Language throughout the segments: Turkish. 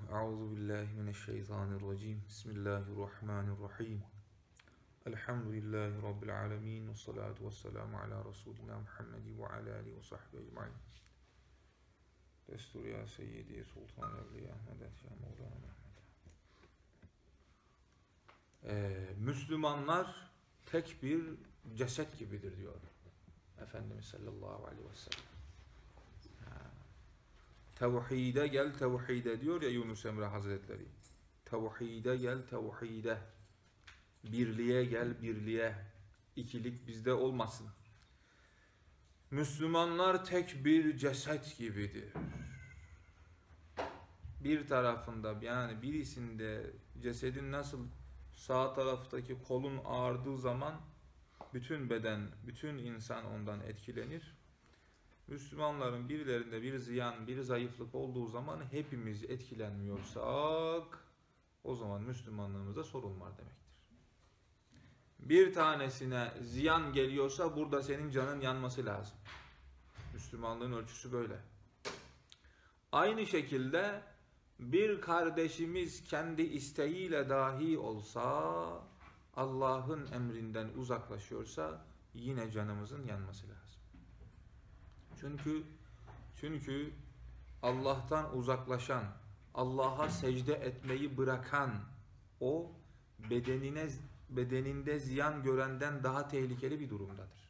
Euzu billahi mineşşeytanirracim. Bismillahirrahmanirrahim. Elhamdülillahi rabbil alamin ve salatu vesselamu ala resulina Muhammed ve ala alihi ve sahbihi ecmaîn. Destur ya seyyidi sultan evliya medet ya Mevlana Mehmet. Müslümanlar tek bir ceset gibidir diyor Efendimiz sallallahu aleyhi ve sellem. Tevhide gel tevhide diyor ya Yunus Emre Hazretleri. Tevhide gel tevhide. Birliğe gel birliğe. İkilik bizde olmasın. Müslümanlar tek bir ceset gibidir. Bir tarafında yani birisinde cesedin nasıl sağ taraftaki kolun ağrıdığı zaman bütün beden, bütün insan ondan etkilenir. Müslümanların birilerinde bir ziyan, bir zayıflık olduğu zaman hepimiz etkilenmiyorsak o zaman Müslümanlığımızda sorun var demektir. Bir tanesine ziyan geliyorsa burada senin canın yanması lazım. Müslümanlığın ölçüsü böyle. Aynı şekilde bir kardeşimiz kendi isteğiyle dahi olsa Allah'ın emrinden uzaklaşıyorsa yine canımızın yanması lazım. Çünkü Allah'tan uzaklaşan, Allah'a secde etmeyi bırakan o bedeninde ziyan görenden daha tehlikeli bir durumdadır.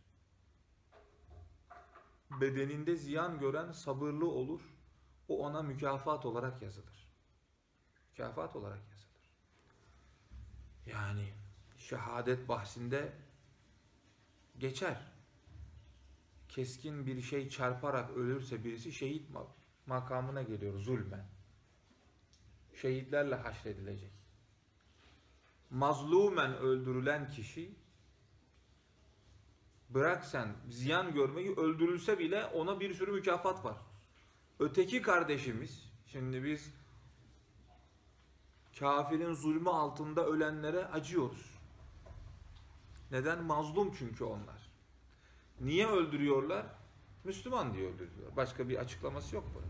Bedeninde ziyan gören sabırlı olur. O ona mükafat olarak yazılır. Mükafat olarak yazılır. Yani şehadet bahsinde geçer. Keskin bir şey çarparak ölürse birisi şehit makamına geliyor zulmen. Şehitlerle haşredilecek. Mazlumen öldürülen kişi bırak sen ziyan görmeyi öldürülse bile ona bir sürü mükafat var. Öteki kardeşimiz şimdi biz kafirin zulmü altında ölenlere acıyoruz. Neden? Mazlum çünkü onlar. Niye öldürüyorlar? Müslüman diye öldürüyorlar. Başka bir açıklaması yok bunun.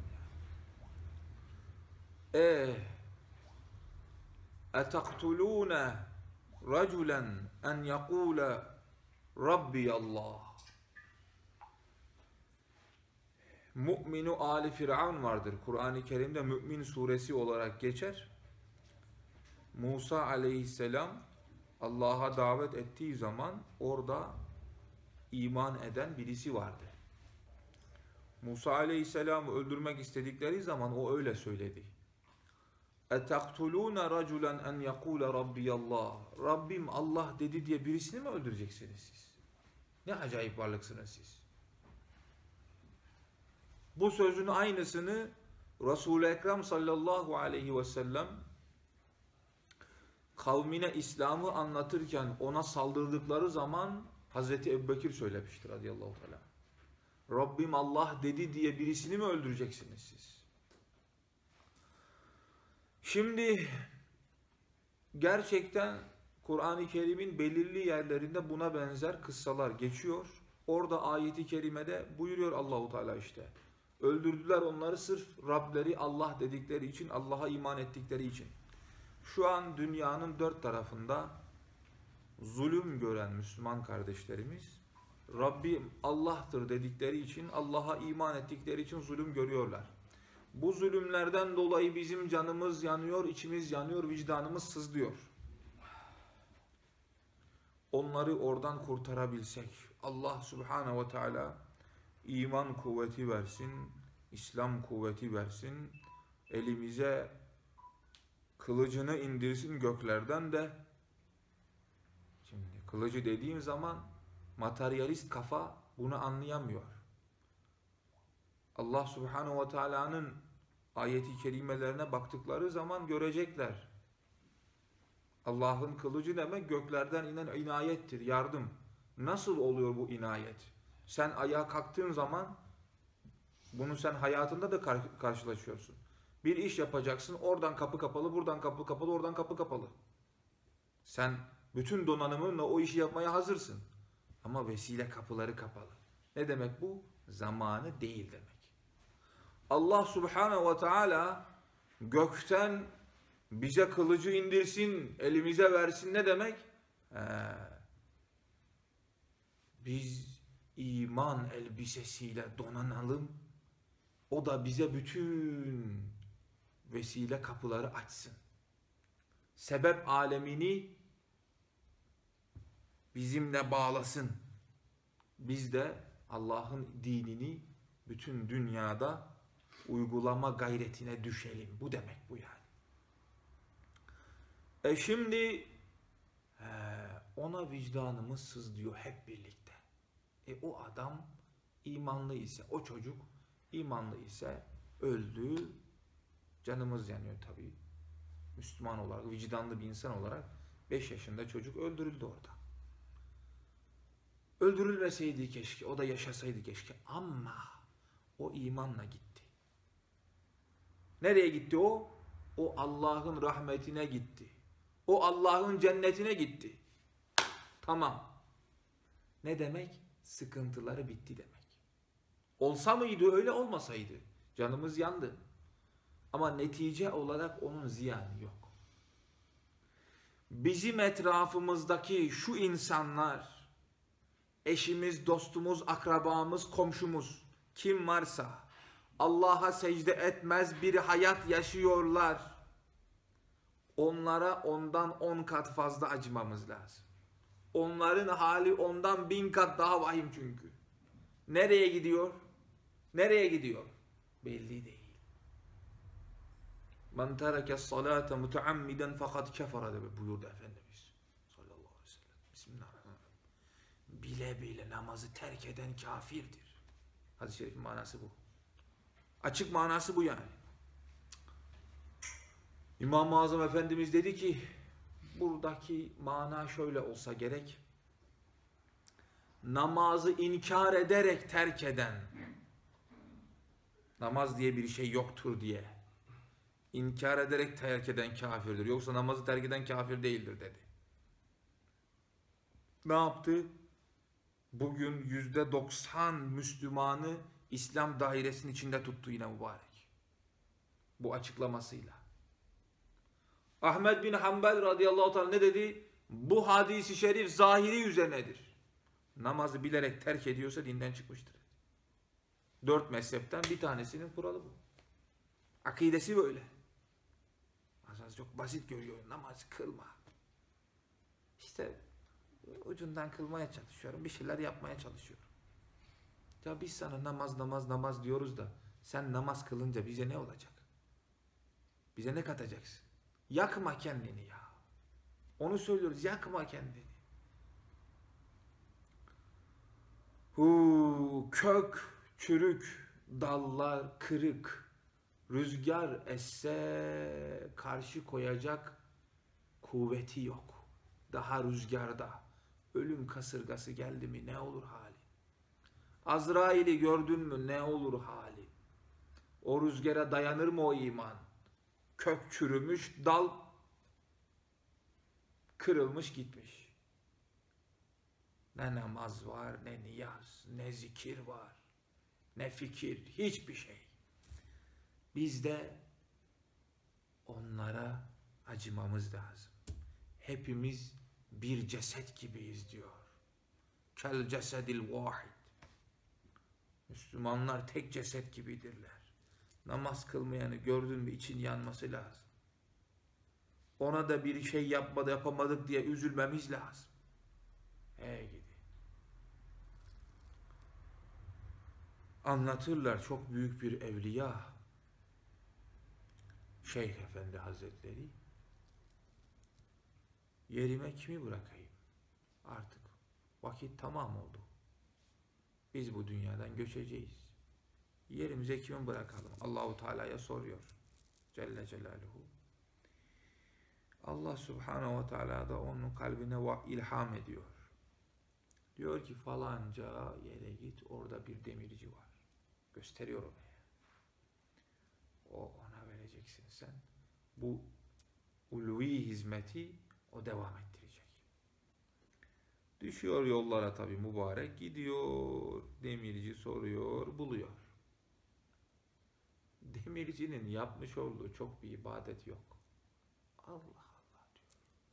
اَتَقْتُلُونَ رَجُلًا اَنْ يَقُولَ رَبِّيَ اللّٰهِ Mü'minu Ali Firavun vardır. Kur'an-ı Kerim'de Mü'min suresi olarak geçer. Musa aleyhisselam Allah'a davet ettiği zaman orada iman eden birisi vardı. Musa aleyhisselamı öldürmek istedikleri zaman o öyle söyledi. اَتَقْتُلُونَ رَجُلًا اَنْ يَقُولَ رَبِّيَ اللّٰهِ Rabbim Allah dedi diye birisini mi öldüreceksiniz siz? Ne acayip varlıksınız siz. Bu sözün aynısını Resul-i Ekrem sallallahu aleyhi ve sellem kavmine İslam'ı anlatırken ona saldırdıkları zaman Hazreti Ebubekir söylemiştir radıyallahu teala. Rabbim Allah dedi diye birisini mi öldüreceksiniz siz? Şimdi gerçekten Kur'an-ı Kerim'in belirli yerlerinde buna benzer kıssalar geçiyor. Orada ayeti kerimede buyuruyor Allahu Teala işte. Öldürdüler onları sırf Rableri Allah dedikleri için, Allah'a iman ettikleri için. Şu an dünyanın dört tarafında zulüm gören Müslüman kardeşlerimiz Rabbim Allah'tır dedikleri için, Allah'a iman ettikleri için zulüm görüyorlar. Bu zulümlerden dolayı bizim canımız yanıyor, içimiz yanıyor, vicdanımız sızlıyor. Onları oradan kurtarabilsek, Allah Subhanahu ve Teala iman kuvveti versin, İslam kuvveti versin, elimize kılıcını indirsin göklerden de. Şimdi kılıcı dediğim zaman materyalist kafa bunu anlayamıyor. Allah Subhanahu ve Teala'nın ayeti kerimelerine baktıkları zaman görecekler. Allah'ın kılıcı demek göklerden inen inayettir, yardım. Nasıl oluyor bu inayet? Sen ayağa kalktığın zaman bunu sen hayatında da karşılaşıyorsun. Bir iş yapacaksın, oradan kapı kapalı, buradan kapı kapalı, oradan kapı kapalı. Sen bütün donanımınla o işi yapmaya hazırsın. Ama vesile kapıları kapalı. Ne demek bu? Zamanı değil demek. Allah Subhanahu ve Teala gökten bize kılıcı indirsin, elimize versin ne demek? Biz iman elbisesiyle donanalım, o da bize bütün vesile kapıları açsın. Sebep alemini bizimle bağlasın. Biz de Allah'ın dinini bütün dünyada uygulama gayretine düşelim. Bu demek bu yani. Şimdi ona vicdanımız sızlıyor hep birlikte. O adam imanlı ise, o çocuk imanlı ise öldü. Canımız yanıyor tabii. Müslüman olarak, vicdanlı bir insan olarak 5 yaşında çocuk öldürüldü orada. Öldürülmeseydi keşke, o da yaşasaydı keşke. Ama o imanla gitti. Nereye gitti o? O Allah'ın rahmetine gitti. O Allah'ın cennetine gitti. Tamam. Ne demek? Sıkıntıları bitti demek. Olsa mıydı öyle, olmasaydı canımız yandı. Ama netice olarak onun ziyanı yok. Bizim etrafımızdaki şu insanlar, eşimiz, dostumuz, akrabamız, komşumuz, kim varsa Allah'a secde etmez bir hayat yaşıyorlar. Onlara ondan 10 kat fazla acımamız lazım. Onların hali ondan 1000 kat daha vahim çünkü. Nereye gidiyor? Nereye gidiyor? Belli değil. Men tereke salate muteammiden fakat kefere buyurdu Efendimiz sallallahu aleyhi ve sellem. Bismillahirrahmanirrahim. Bile bile namazı terk eden kafirdir. Hadis-i şerifin manası bu. Açık manası bu yani. İmam-ı Azam Efendimiz dedi ki buradaki mana şöyle olsa gerek. Namazı inkar ederek terk eden, namaz diye bir şey yoktur diye inkar ederek terk eden kafirdir. Yoksa namazı terk eden kafir değildir dedi. Ne yaptı? Bugün %90 Müslümanı İslam dairesinin içinde tuttu yine mübarek. Bu açıklamasıyla. Ahmed bin Hanbel radıyallahu teala ne dedi? Bu hadisi şerif zahiri üzerinedir. Namazı bilerek terk ediyorsa dinden çıkmıştır. 4 mezhepten bir tanesinin kuralı bu. Akidesi böyle. Çok basit görüyor. Namaz kılma. İşte ucundan kılmaya çalışıyorum. Bir şeyler yapmaya çalışıyorum. Ya biz sana namaz diyoruz da sen namaz kılınca bize ne olacak? Bize ne katacaksın? Yakma kendini ya. Onu söylüyoruz. Yakma kendini. Kök, çürük, dallar kırık. Rüzgar esse karşı koyacak kuvveti yok. Daha rüzgarda. Ölüm kasırgası geldi mi ne olur hali? Azrail'i gördün mü ne olur hali? O rüzgara dayanır mı o iman? Kök çürümüş, dal kırılmış gitmiş. Ne namaz var, ne niyaz, ne zikir var, ne fikir, hiçbir şey. Biz de onlara acımamız lazım. Hepimiz bir ceset gibiyiz diyor. Kel cesedil vahid. Müslümanlar tek ceset gibidirler. Namaz kılmayanı gördün mü için yanması lazım. Ona da bir şey yapamadık diye üzülmemiz lazım. Gidi. Anlatırlar çok büyük bir evliya. Şeyh Efendi Hazretleri, yerime kimi bırakayım? Artık vakit tamam oldu. Biz bu dünyadan göçeceğiz. Yerimize kimi bırakalım? Allahu Teala'ya soruyor. Celle Celaluhu. Allah Subhanahu ve Teala da onun kalbine ilham ediyor. Diyor ki falanca yere git, orada bir demirci var. Gösteriyor oraya. Ona vereceksin sen. Bu ulvi hizmeti o devam ettirecek. Düşüyor yollara tabi mübarek. Gidiyor, demirci soruyor, buluyor. demircinin yapmış olduğu çok bir ibadet yok. Allah Allah diyor.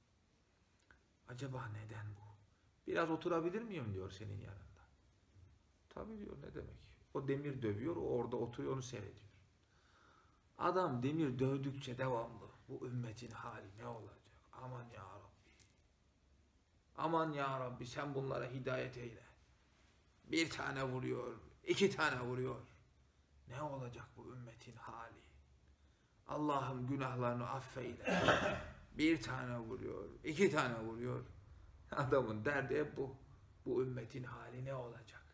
Acaba neden bu? Biraz oturabilir miyim diyor senin yanında. Tabii diyor, ne demek? O demir dövüyor, o orada oturuyor, onu seyrediyor. Adam demir dövdükçe devamlı bu ümmetin hali ne olacak? Aman ya Rabbi. Aman ya Rabbi, sen bunlara hidayet eyle. Bir tane vuruyor, 2 tane vuruyor. Ne olacak bu ümmetin hali? Allah'ım günahlarını affeyle. 1 tane vuruyor, 2 tane vuruyor. Adamın derdi hep bu. Bu ümmetin hali ne olacak?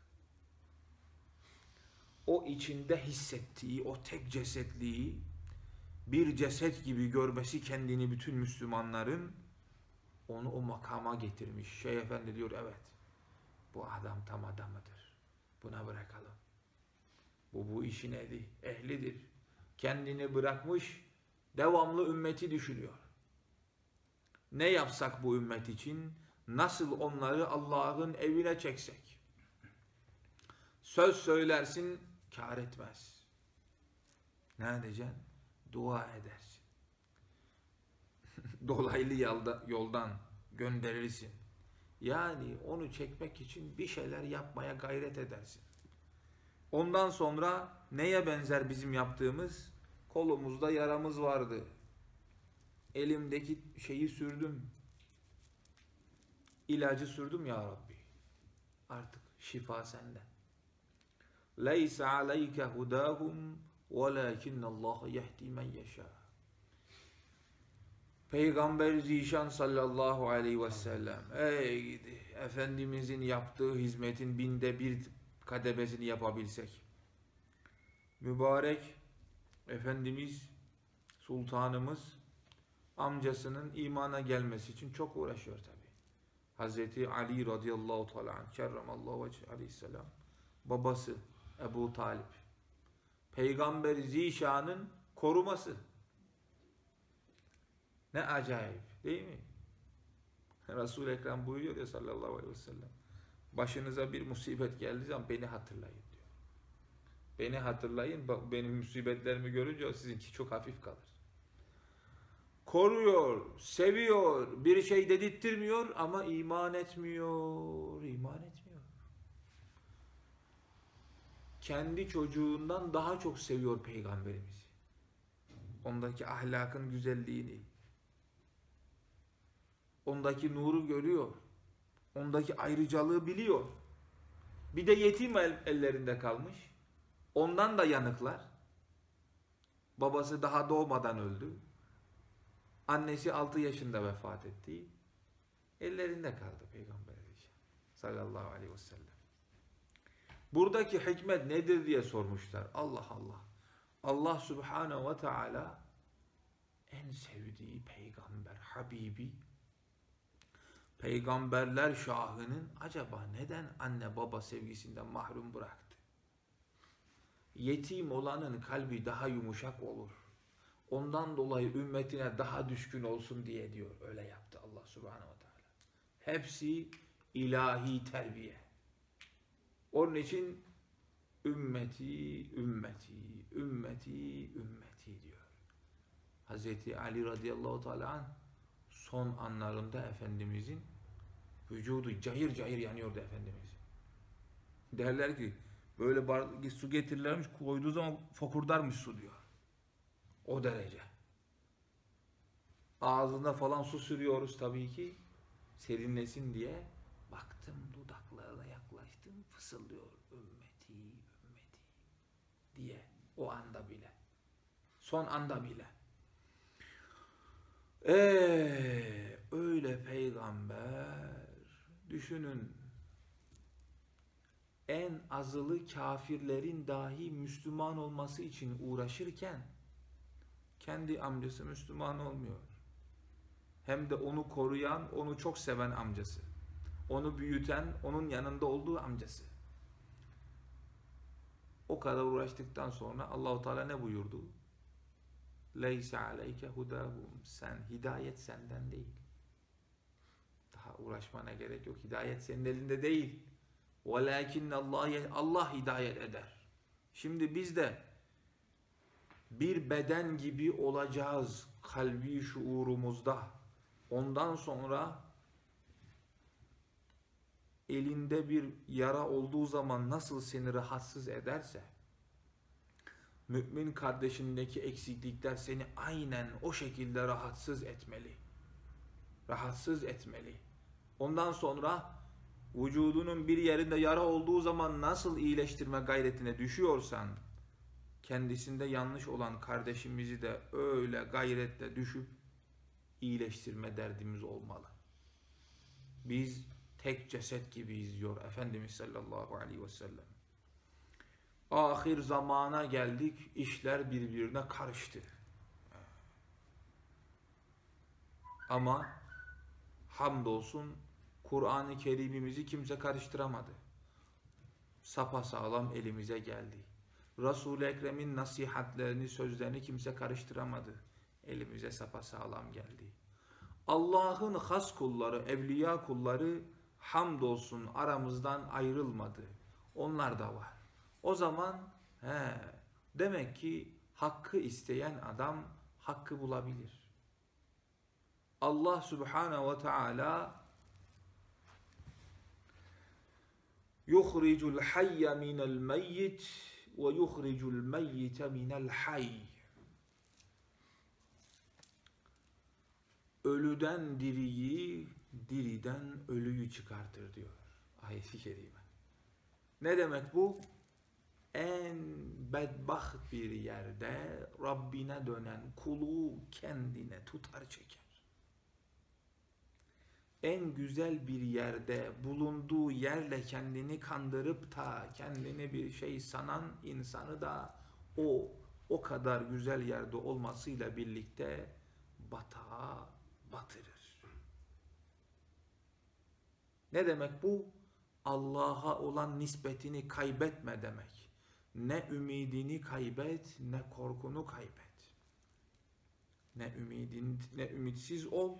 O içinde hissettiği o tek cesetliği bir ceset gibi görmesi kendini bütün Müslümanların, onu o makama getirmiş. Şeyh Efendi diyor, evet, bu adam tam adamıdır. Buna bırakalım. Bu işin ehlidir. Kendini bırakmış, devamlı ümmeti düşünüyor. Ne yapsak bu ümmet için? Nasıl onları Allah'ın evine çeksek? Söz söylersin, kâr etmez. Ne edeceksin? Dua edersin. Dolaylı yoldan gönderirsin. Yani onu çekmek için bir şeyler yapmaya gayret edersin. Ondan sonra neye benzer bizim yaptığımız? Kolumuzda yaramız vardı. Elimdeki şeyi sürdüm. İlacı sürdüm ya Rabbi. Artık şifa senden. Leysa aleyke hudahum velakinnallaha yehdi men yeşâ. Peygamber Zişan sallallahu aleyhi ve sellem, ey gidi, Efendimizin yaptığı hizmetin 1/1000 kademesini yapabilsek. Mübarek Efendimiz, Sultanımız, amcasının imana gelmesi için çok uğraşıyor tabi. Hazreti Ali radıyallahu teala anh, kerramallahu vecih aleyhisselam, babası Ebu Talip, Peygamber Zişan'ın koruması. Ne acayip değil mi? Resul-i Ekrem buyuruyor ya sallallahu aleyhi ve sellem, başınıza bir musibet geldiği zaman beni hatırlayın diyor. Beni hatırlayın, benim musibetlerimi görünce sizinki çok hafif kalır. Koruyor, seviyor, bir şey dedirtmiyor ama iman etmiyor, iman etmiyor. Kendi çocuğundan daha çok seviyor Peygamberimizi. Ondaki ahlakın güzelliğini, ondaki nuru görüyor, ondaki ayrıcalığı biliyor. Bir de yetim ellerinde kalmış, ondan da yanıklar. Babası daha doğmadan öldü. Annesi 6 yaşında vefat etti. Ellerinde kaldı Peygamber sallallahu aleyhi ve sellem. Buradaki hikmet nedir diye sormuşlar. Allah Allah. Allah subhanehu ve teala en sevdiği peygamber, Habibi, peygamberler şahının acaba neden anne baba sevgisinden mahrum bıraktı? Yetim olanın kalbi daha yumuşak olur. Ondan dolayı ümmetine daha düşkün olsun diye diyor. Öyle yaptı Allah subhanehu ve teala. Hepsi ilahi terbiye. Onun için ümmeti, ümmeti, ümmeti, ümmeti diyor. Hazreti Ali radıyallahu teala anh son anlarında Efendimizin vücudu cayır cayır yanıyordu Efendimiz. Derler ki böyle su getirirlermiş, koyduğu zaman fokurdarmış su diyor. O derece. Ağzına falan su sürüyoruz tabii ki serinlesin diye. Baktım dudaklarına yaklaştım, fısıldıyor ümmeti, ümmeti diye o anda bile. Son anda bile. Öyle peygamber, düşünün, en azılı kafirlerin dahi Müslüman olması için uğraşırken kendi amcası Müslüman olmuyor. Hem de onu koruyan, onu çok seven amcası. Onu büyüten, onun yanında olduğu amcası. O kadar uğraştıktan sonra Allah-u Teala ne buyurdu? Leysa aleyke hudahum. Hidayet senden değil. Daha uğraşmana gerek yok. Hidayet senin elinde değil. Velakinne Allah hidayet eder. Şimdi biz de bir beden gibi olacağız kalbi şuurumuzda. Ondan sonra elinde bir yara olduğu zaman nasıl seni rahatsız ederse, mümin kardeşindeki eksiklikler seni aynen o şekilde rahatsız etmeli. Rahatsız etmeli. Ondan sonra vücudunun bir yerinde yara olduğu zaman nasıl iyileştirme gayretine düşüyorsan, kendisinde yanlış olan kardeşimizi de öyle gayretle düşüp iyileştirme derdimiz olmalı. Biz tek ceset gibiyiz diyor Efendimiz sallallahu aleyhi ve sellem. Ahir zamana geldik, işler birbirine karıştı. Ama hamdolsun Kur'an-ı Kerim'imizi kimse karıştıramadı. Sapasağlam elimize geldi. Resul-i Ekrem'in nasihatlerini, sözlerini kimse karıştıramadı. Elimize sapasağlam geldi. Allah'ın has kulları, evliya kulları hamdolsun aramızdan ayrılmadı. Onlar da var. O zaman demek ki hakkı isteyen adam hakkı bulabilir. Allah Subhanahu ve Teala yuhricul hayye minel meyyit ve yuhricul meyyite minel hayy. Ölüden diriyi, diriden ölüyü çıkartır diyor ayet-i kerime. Ne demek bu? En bedbaht bir yerde Rabbine dönen kulu kendine tutar çeker. En güzel bir yerde bulunduğu yerle kendini kandırıp da kendini bir şey sanan insanı da o kadar güzel yerde olmasıyla birlikte batağa batırır. Ne demek bu? Allah'a olan nispetini kaybetme demek. Ne ümidini kaybet, ne korkunu kaybet. Ne ümitsiz ol,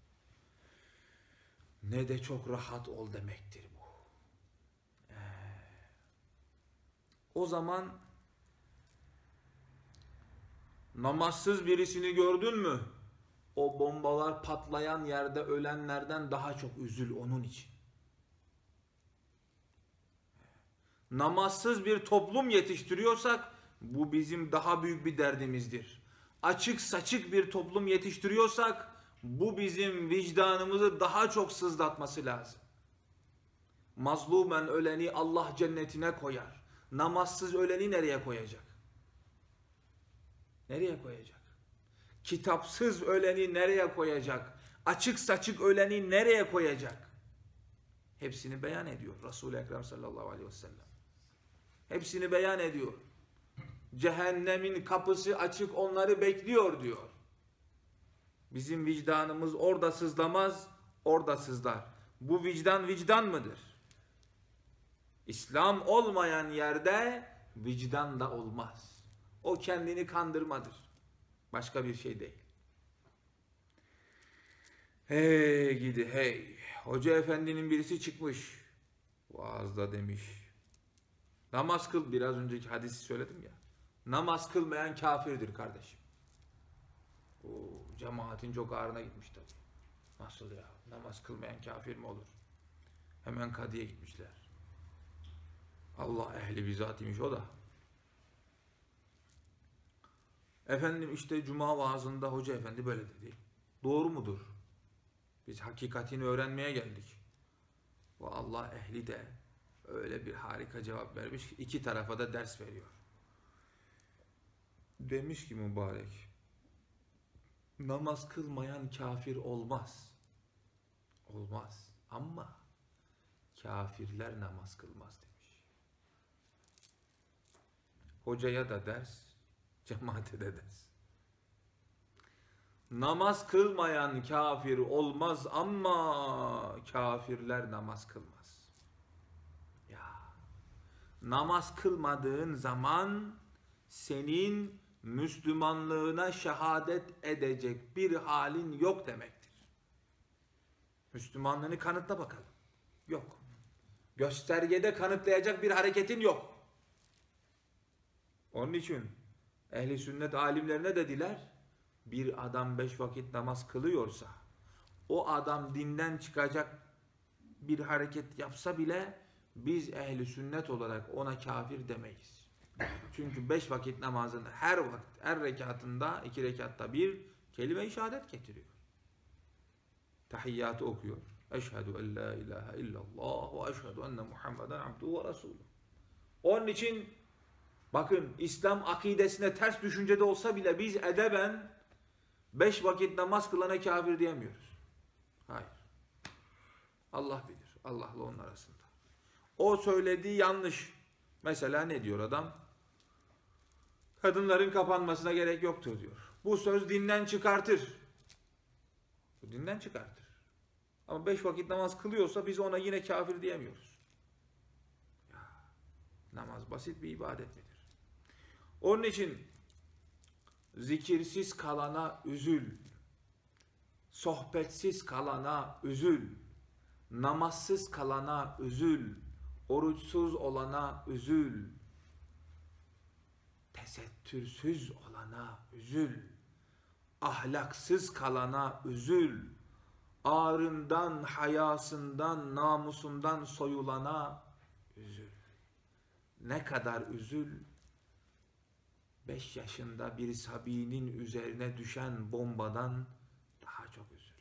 ne de çok rahat ol demektir bu. O zaman namazsız birisini gördün mü? O bombalar patlayan yerde ölenlerden daha çok üzül onun için. Namazsız bir toplum yetiştiriyorsak bu bizim daha büyük bir derdimizdir. Açık saçık bir toplum yetiştiriyorsak bu bizim vicdanımızı daha çok sızlatması lazım. Mazlumen öleni Allah cennetine koyar. Namazsız öleni nereye koyacak? Nereye koyacak? Kitapsız öleni nereye koyacak? Açık saçık öleni nereye koyacak? Hepsini beyan ediyor Resul-i Ekrem sallallahu aleyhi ve sellem. Hepsini beyan ediyor. Cehennemin kapısı açık onları bekliyor diyor. Bizim vicdanımız orada sızlamaz, orada sızlar. Bu vicdan vicdan mıdır? İslam olmayan yerde vicdan da olmaz. O kendini kandırmadır. Başka bir şey değil. Hey gidi hey. Hoca efendinin birisi çıkmış. Vaazda demiş. Namaz kıl, biraz önceki hadisi söyledim ya. Namaz kılmayan kafirdir kardeşim. O cemaatin çok ağrına gitmiş tabii. Nasıl ya? Namaz kılmayan kafir mi olur? Hemen kadıya gitmişler. Allah ehli bizzat imiş o da. Efendim işte cuma vaazında hoca efendi böyle dedi. Doğru mudur? Biz hakikatini öğrenmeye geldik. O Allah ehli de öyle bir harika cevap vermiş ki iki tarafa da ders veriyor. Demiş ki mübarek, namaz kılmayan kafir olmaz. Olmaz. Ama kafirler namaz kılmaz demiş. Hocaya da ders, cemaate de ders. Namaz kılmayan kafir olmaz ama kafirler namaz kılmaz. Ya, namaz kılmadığın zaman senin Müslümanlığına şehadet edecek bir halin yok demektir. Müslümanlığını kanıtla bakalım. Yok. Göstergede kanıtlayacak bir hareketin yok. Onun için Ehli sünnet alimlerine dediler, bir adam 5 vakit namaz kılıyorsa, o adam dinden çıkacak bir hareket yapsa bile biz ehli sünnet olarak ona kafir demeyiz. Çünkü 5 vakit namazın her rekatında, 2 rekatta bir kelime-i şehadet getiriyor. Tahiyyatı okuyor. Eşhedü en la ilahe illallah ve eşhedü enne Muhammeden abduhu ve resuluhu. Onun için bakın, İslam akidesine ters düşüncede olsa bile biz edeben 5 vakit namaz kılana kafir diyemiyoruz. Hayır. Allah bilir. Allah'la onun arasında. O söylediği yanlış. Mesela ne diyor adam? Kadınların kapanmasına gerek yoktur diyor. Bu söz dinden çıkartır. Bu dinden çıkartır. Ama 5 vakit namaz kılıyorsa biz ona yine kafir diyemiyoruz. Ya, namaz basit bir ibadet midir? Onun için zikirsiz kalana üzül. Sohbetsiz kalana üzül. Namazsız kalana üzül. Oruçsuz olana üzül. Tesettürsüz olana üzül. Ahlaksız kalana üzül. Ağrından, hayasından, namusundan soyulana üzül. Ne kadar üzül? 5 yaşında bir sabinin üzerine düşen bombadan daha çok üzül.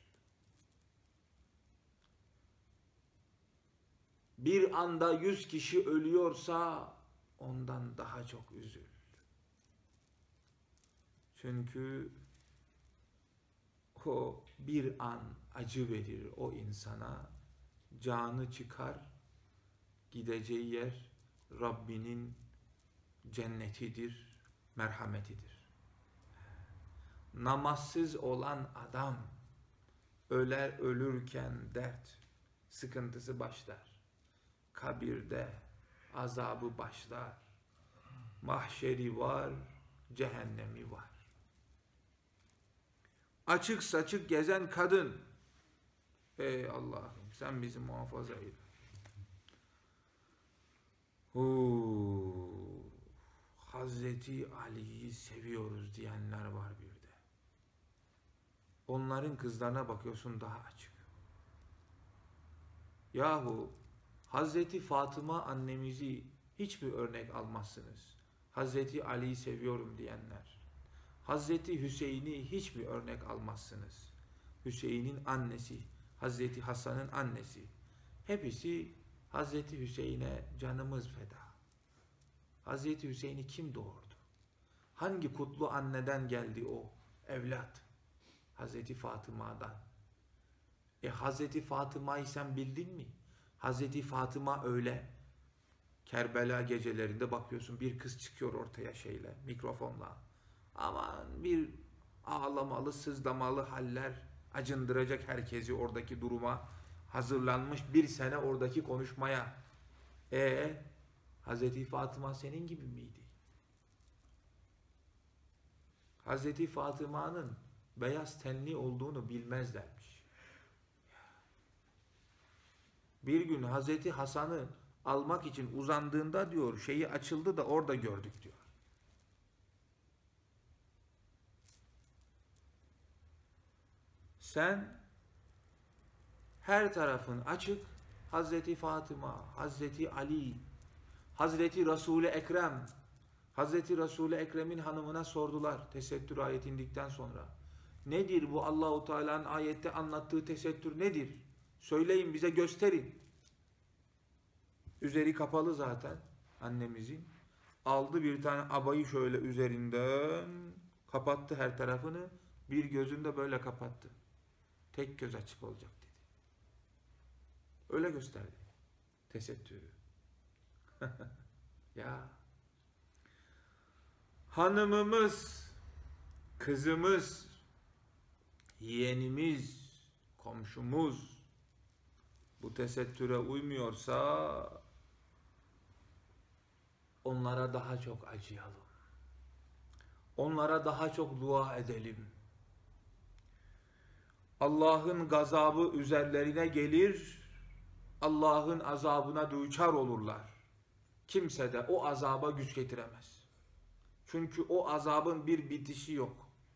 Bir anda 100 kişi ölüyorsa ondan daha çok üzül. Çünkü o bir an acı verir o insana, canı çıkar, gideceği yer Rabbinin cennetidir, merhametidir. Namazsız olan adam ölürken dert, sıkıntısı başlar. Kabirde azabı başlar. Mahşeri var, cehennemi var. Açık saçık gezen kadın. Ey Allah'ım sen bizi muhafaza eyle. Hazreti Ali'yi seviyoruz diyenler var bir de. Onların kızlarına bakıyorsun daha açık. Yahu Hazreti Fatıma annemizi hiç mi örnek almazsınız? Hazreti Ali'yi seviyorum diyenler. Hazreti Hüseyin'i hiç mi örnek almazsınız? Hüseyin'in annesi, Hazreti Hasan'ın annesi. Hepsi Hazreti Hüseyin'e canımız feda. Hazreti Hüseyin'i kim doğurdu? Hangi kutlu anneden geldi o evlat? Hazreti Fatıma'dan. Hazreti Fatıma'yı sen bildin mi? Hazreti Fatıma öyle. Kerbela gecelerinde bakıyorsun bir kız çıkıyor ortaya mikrofonla. Aman bir ağlamalı, sızlamalı haller, acındıracak herkesi oradaki duruma hazırlanmış bir sene oradaki konuşmaya. Hazreti Fatıma senin gibi miydi? Hazreti Fatıma'nın beyaz tenli olduğunu bilmezlermiş. Bir gün Hazreti Hasan'ı almak için uzandığında diyor şeyi açıldı da orada gördük diyor. Sen her tarafın açık, Hazreti Fatıma, Hazreti Ali, Hazreti Resul-i Ekrem, Hazreti Resul-i Ekrem'in hanımına sordular tesettür ayet indikten sonra. Nedir bu Allahu Teala'nın ayette anlattığı tesettür nedir? Söyleyin bize gösterin. Üzeri kapalı zaten annemizin. Aldı bir tane abayı şöyle üzerinden kapattı her tarafını. Bir gözünü de böyle kapattı. Tek göz açık olacak dedi. Öyle gösterdi tesettürü. Ya hanımımız, kızımız, yeğenimiz, komşumuz bu tesettüre uymuyorsa onlara daha çok acıyalım. Onlara daha çok dua edelim. Allah'ın gazabı üzerlerine gelir, Allah'ın azabına düçar olurlar. Kimse de o azaba güç getiremez. Çünkü o azabın bir bitişi yok.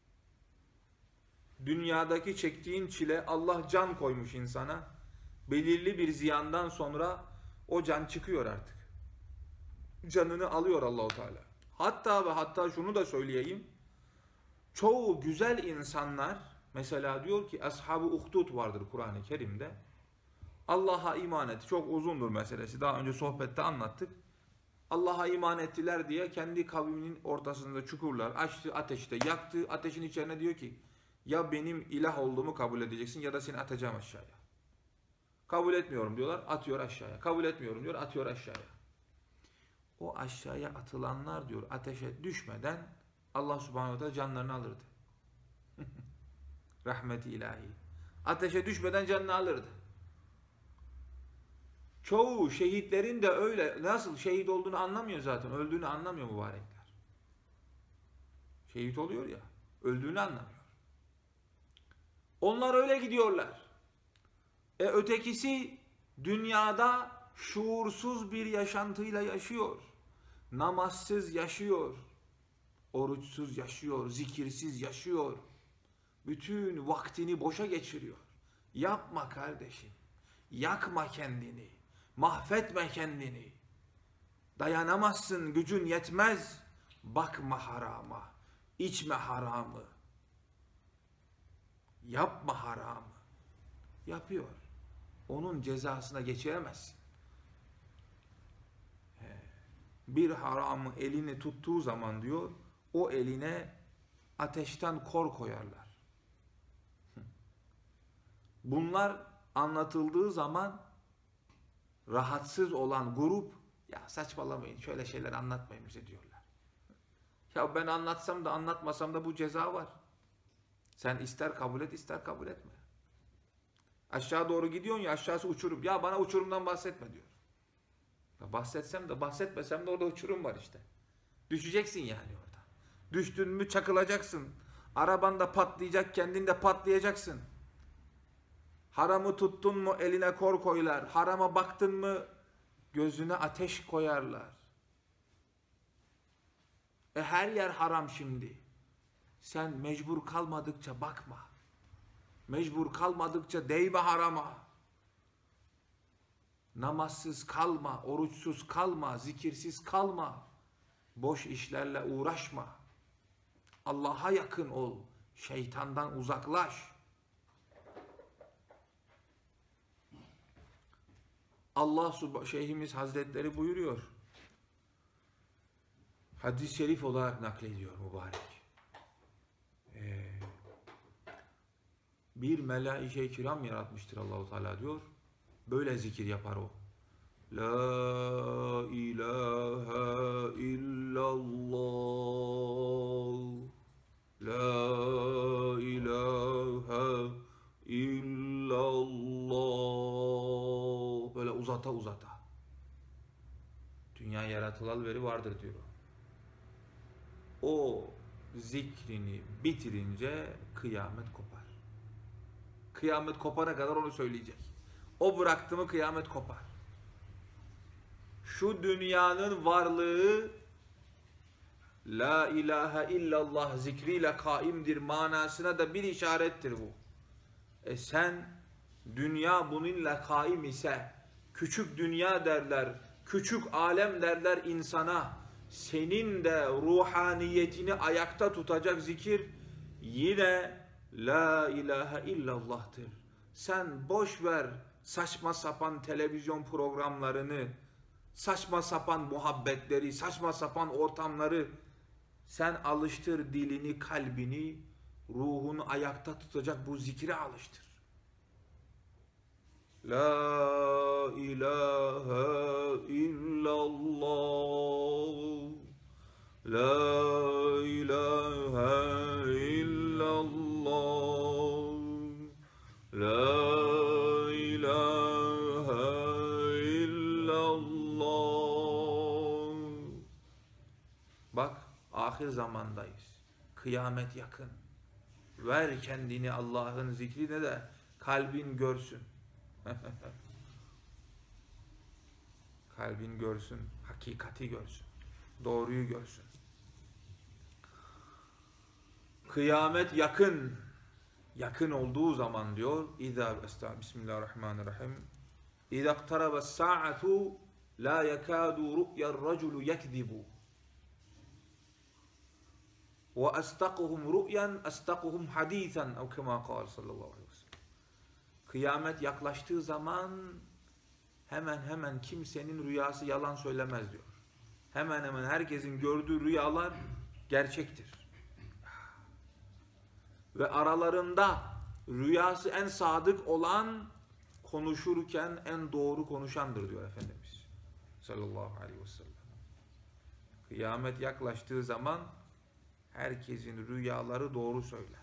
Dünyadaki çektiğin çile, Allah can koymuş insana. Belirli bir ziyandan sonra o can çıkıyor artık. Canını alıyor Allahu Teala. Hatta ve hatta şunu da söyleyeyim. Çoğu güzel insanlar, mesela diyor ki Ashab-ı Uhdud vardır Kur'an-ı Kerim'de. Allah'a iman etti. Çok uzundur meselesi. Daha önce sohbette anlattık. Allah'a iman ettiler diye kendi kavminin ortasında çukurlar açtı, ateşte yaktı. Ateşin içine diyor ki ya benim ilah olduğumu kabul edeceksin ya da seni atacağım aşağıya. Kabul etmiyorum diyorlar, atıyor aşağıya. Kabul etmiyorum diyor, atıyor aşağıya. O aşağıya atılanlar diyor ateşe düşmeden Allah Subhanahu ve Teala canlarını alırdı. Rahmeti ilahi. Ateşe düşmeden canını alırdı. Çoğu şehitlerin de öyle, nasıl şehit olduğunu anlamıyor zaten. Öldüğünü anlamıyor mübarekler. Şehit oluyor ya, öldüğünü anlamıyor. Onlar öyle gidiyorlar. Ötekisi dünyada şuursuz bir yaşantıyla yaşıyor. Namazsız yaşıyor. Oruçsuz yaşıyor, zikirsiz yaşıyor. Bütün vaktini boşa geçiriyor. Yapma kardeşim. Yakma kendini. Mahvetme kendini. Dayanamazsın, gücün yetmez. Bakma harama. İçme haramı. Yapma haramı. Yapıyor. Onun cezasına geçiremezsin. Bir haramı elini tuttuğu zaman diyor, o eline ateşten kor koyarlar. Bunlar anlatıldığı zaman rahatsız olan grup, ya saçmalamayın, şöyle şeyler anlatmayın bize diyorlar. Ya ben anlatsam da anlatmasam da bu ceza var. Sen ister kabul et, ister kabul etme. Aşağı doğru gidiyorsun ya, aşağısı uçurum. Ya bana uçurumdan bahsetme diyor. Ya bahsetsem de bahsetmesem de orada uçurum var işte. Düşeceksin yani orada. Düştün mü çakılacaksın. Araban da patlayacak, kendin de patlayacaksın. Haramı tuttun mu eline kor koylar. Harama baktın mı gözüne ateş koyarlar. Her yer haram şimdi. Sen mecbur kalmadıkça bakma. Mecbur kalmadıkça değme harama. Namazsız kalma, oruçsuz kalma, zikirsiz kalma. Boş işlerle uğraşma. Allah'a yakın ol. Şeytandan uzaklaş. Şeyhimiz Hazretleri buyuruyor. Hadis-i şerif olarak naklediyor mübarek. Bir melaike-i kiram yaratmıştır Allah-u Teala diyor. Böyle zikir yapar o. La ilahe illallah. La ilahe illallah. Böyle uzata uzata. Dünya yaratılalı beri vardır diyor. O zikrini bitirince kıyamet kopar. Kıyamet kopana kadar onu söyleyecek. O bıraktı mı kıyamet kopar. Şu dünyanın varlığı La ilahe illallah zikriyle kaimdir manasına da bir işarettir bu. Sen dünya bununla kaim ise, küçük dünya derler, küçük alem derler insana, senin de ruhaniyetini ayakta tutacak zikir yine La ilahe illallah'tır. Sen boş ver saçma sapan televizyon programlarını, saçma sapan muhabbetleri, saçma sapan ortamları. Sen alıştır dilini, kalbini, ruhunu ayakta tutacak bu zikre alıştır. La ilahe illallah. La ilahe illallah. La ilahe illallah. Bak, ahir zamandayız. Kıyamet yakın. Ver kendini Allah'ın zikrine de kalbin görsün. Kalbin görsün, hakikati görsün, doğruyu görsün. Kıyamet yakın olduğu zaman diyor. Bismillahirrahmanirrahim. İza iqtarabas sa'atu la yakadu ru'yar raculu yekzibu. Ve astaquhum ru'yan astaquhum hadithan ev kema kâl sallallahu aleyhi ve sellem. Kıyamet yaklaştığı zaman hemen kimsenin rüyası yalan söylemez diyor. Hemen herkesin gördüğü rüyalar gerçektir. Ve aralarında rüyası en sadık olan konuşurken en doğru konuşandır diyor Efendimiz sallallahu aleyhi ve sellem. Kıyamet yaklaştığı zaman herkesin rüyaları doğru söyler.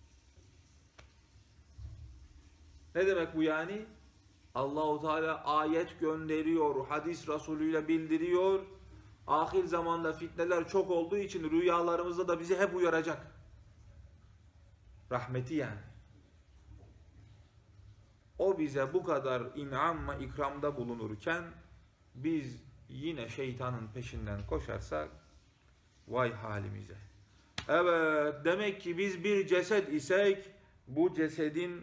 Ne demek bu yani? Allahu Teala ayet gönderiyor, hadis Resulüyle bildiriyor. Ahir zamanda fitneler çok olduğu için rüyalarımızda da bizi hep uyaracak. Rahmeti yani. O bize bu kadar inam ve ikramda bulunurken biz yine şeytanın peşinden koşarsak vay halimize. Evet, demek ki biz bir ceset isek bu cesedin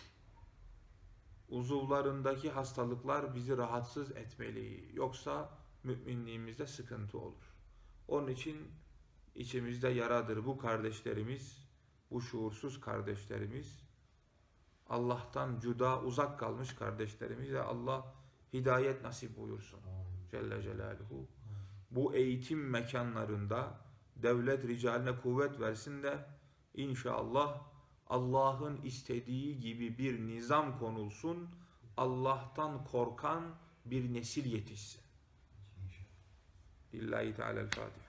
uzuvlarındaki hastalıklar bizi rahatsız etmeli. Yoksa müminliğimizde sıkıntı olur. Onun için içimizde yaradır bu kardeşlerimiz, bu şuursuz kardeşlerimiz, Allah'tan cüda uzak kalmış kardeşlerimize Allah hidayet nasip buyursun. Celle Celaluhu. Bu eğitim mekanlarında devlet ricaline kuvvet versin de inşallah Allah'ın istediği gibi bir nizam konulsun, Allah'tan korkan bir nesil yetişsin. Lillahi Teala'l-Fatiha.